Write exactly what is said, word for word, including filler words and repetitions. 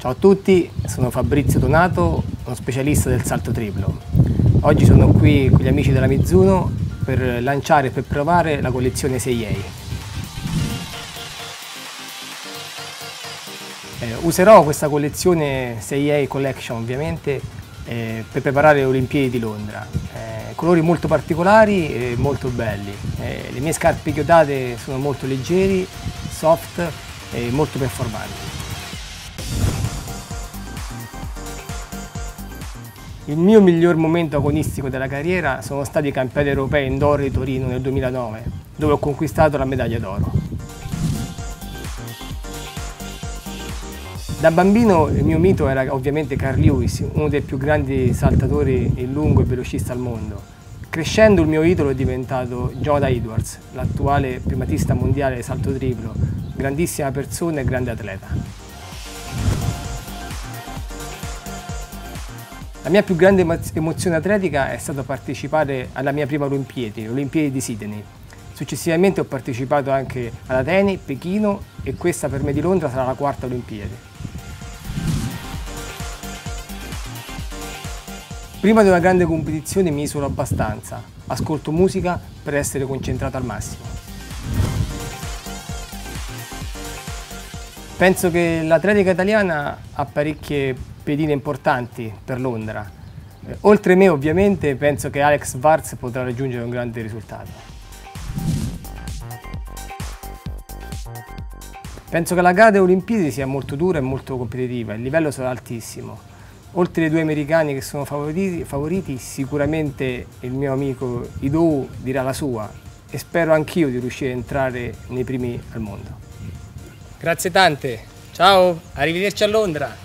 Ciao a tutti, sono Fabrizio Donato, uno specialista del salto triplo. Oggi sono qui con gli amici della Mizuno per lanciare e per provare la collezione sei A. Eh, userò questa collezione sei A Collection ovviamente eh, per preparare le Olimpiadi di Londra. Eh, colori molto particolari e molto belli. Eh, le mie scarpe chiodate sono molto leggeri, soft e molto performanti. Il mio miglior momento agonistico della carriera sono stati i campionati europei indoor di Torino nel duemilanove, dove ho conquistato la medaglia d'oro. Da bambino il mio mito era ovviamente Carl Lewis, uno dei più grandi saltatori in lungo e velocista al mondo. Crescendo il mio idolo è diventato Jonathan Edwards, l'attuale primatista mondiale di salto triplo, grandissima persona e grande atleta. La mia più grande emozione atletica è stata partecipare alla mia prima Olimpiadi, le Olimpiadi di Sydney. Successivamente ho partecipato anche ad Atene, Pechino e questa per me di Londra sarà la quarta Olimpiade. Prima di una grande competizione mi isolo abbastanza, ascolto musica per essere concentrato al massimo. Penso che l'atletica italiana ha parecchie pedine importanti per Londra. Eh, oltre me ovviamente penso che Alex Varz potrà raggiungere un grande risultato. Penso che la gara delle Olimpiadi sia molto dura e molto competitiva, il livello sarà altissimo. Oltre ai due americani che sono favoriti, favoriti sicuramente il mio amico Idou dirà la sua e spero anch'io di riuscire a entrare nei primi al mondo. Grazie tante, ciao, arrivederci a Londra!